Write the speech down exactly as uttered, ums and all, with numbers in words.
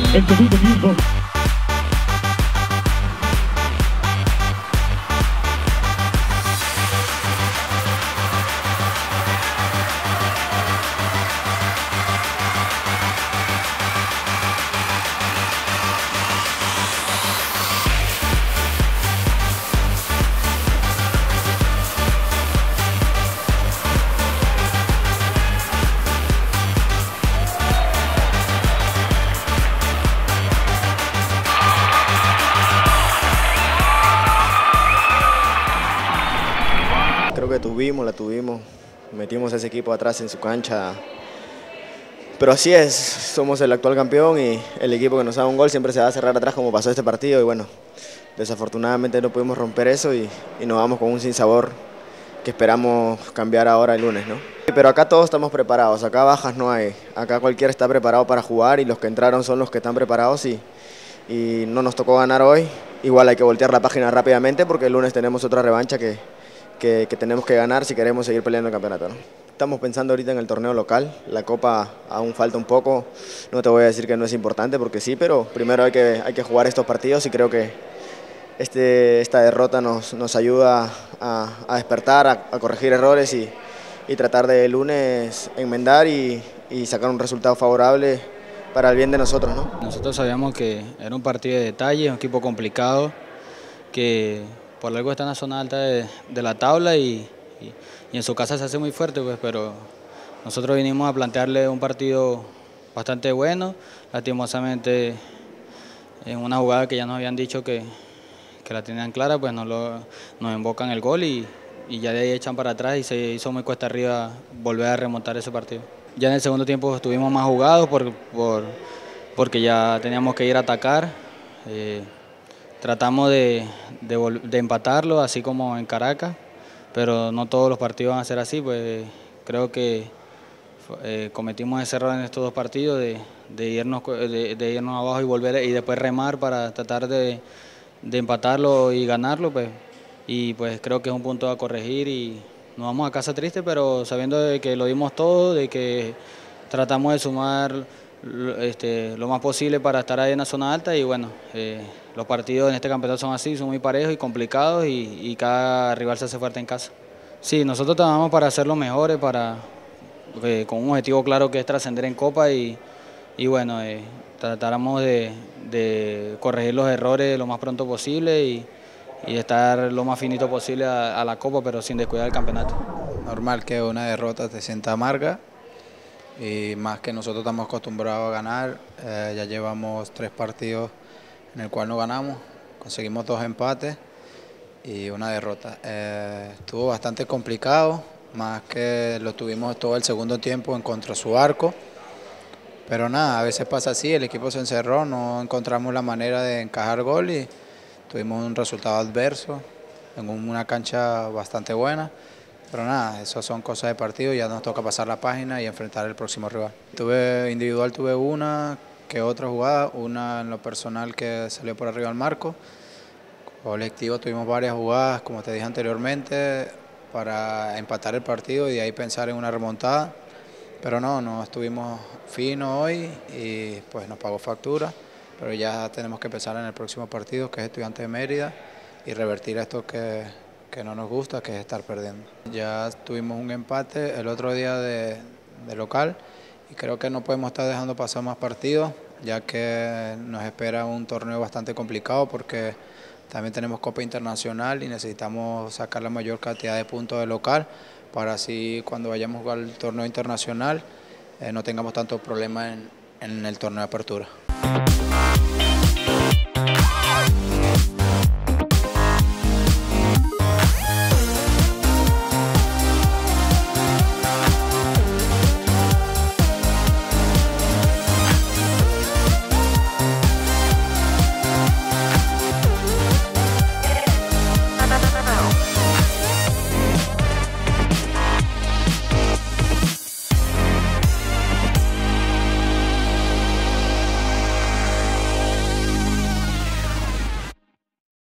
el segundo tiempo. Creo que tuvimos, la tuvimos, metimos a ese equipo atrás en su cancha, pero así es, somos el actual campeón y el equipo que nos da un gol siempre se va a cerrar atrás como pasó este partido y bueno, desafortunadamente no pudimos romper eso y, y nos vamos con un sinsabor que esperamos cambiar ahora el lunes, ¿no? Pero acá todos estamos preparados, acá bajas no hay, acá cualquiera está preparado para jugar y los que entraron son los que están preparados y, y no nos tocó ganar hoy, igual hay que voltear la página rápidamente porque el lunes tenemos otra revancha que Que, que tenemos que ganar si queremos seguir peleando el campeonato, ¿no? Estamos pensando ahorita en el torneo local, la Copa aún falta un poco, no te voy a decir que no es importante porque sí, pero primero hay que, hay que jugar estos partidos y creo que este, esta derrota nos, nos ayuda a, a despertar, a, a corregir errores y, y tratar de lunes enmendar y, y sacar un resultado favorable para el bien de nosotros, ¿no? Nosotros sabíamos que era un partido de detalle, un equipo complicado, que por algo está en la zona alta de, de la tabla y, y, y en su casa se hace muy fuerte, pues, pero nosotros vinimos a plantearle un partido bastante bueno, lastimosamente en una jugada que ya nos habían dicho que, que la tenían clara, pues nos, lo, nos invocan el gol y, y ya de ahí echan para atrás y se hizo muy cuesta arriba volver a remontar ese partido. Ya en el segundo tiempo estuvimos más jugados por, por, porque ya teníamos que ir a atacar. Eh, Tratamos de, de, de empatarlo, así como en Caracas, pero no todos los partidos van a ser así, pues creo que eh, cometimos ese error en estos dos partidos de, de, irnos, de, de irnos abajo y volver y después remar para tratar de, de empatarlo y ganarlo, pues, y pues creo que es un punto a corregir y nos vamos a casa triste, pero sabiendo de que lo dimos todo, de que tratamos de sumar Este, lo más posible para estar ahí en la zona alta y bueno, eh, los partidos en este campeonato son así, son muy parejos y complicados y, y cada rival se hace fuerte en casa. Sí, nosotros trabajamos para ser los mejores, para, eh, con un objetivo claro que es trascender en Copa y, y bueno, eh, tratáramos de, de corregir los errores lo más pronto posible y, y estar lo más finito posible a, a la Copa, pero sin descuidar el campeonato. Normal que una derrota te sienta amarga. Y más que nosotros estamos acostumbrados a ganar, eh, ya llevamos tres partidos en el cual no ganamos, conseguimos dos empates y una derrota. Eh, estuvo bastante complicado, más que lo tuvimos todo el segundo tiempo en contra su arco, pero nada, a veces pasa así, el equipo se encerró, no encontramos la manera de encajar gol y tuvimos un resultado adverso en una cancha bastante buena. Pero nada, eso son cosas de partido, ya nos toca pasar la página y enfrentar el próximo rival. Tuve individual, tuve una que otra jugada, una en lo personal que salió por arriba al marco. Colectivo tuvimos varias jugadas, como te dije anteriormente, para empatar el partido y de ahí pensar en una remontada. Pero no, no estuvimos finos hoy y pues nos pagó factura. Pero ya tenemos que pensar en el próximo partido, que es Estudiantes de Mérida, y revertir esto que... que no nos gusta, que es estar perdiendo. Ya tuvimos un empate el otro día de, de local y creo que no podemos estar dejando pasar más partidos, ya que nos espera un torneo bastante complicado porque también tenemos Copa Internacional y necesitamos sacar la mayor cantidad de puntos de local para así cuando vayamos a jugar el torneo internacional eh, no tengamos tantos problemas en, en el torneo de apertura.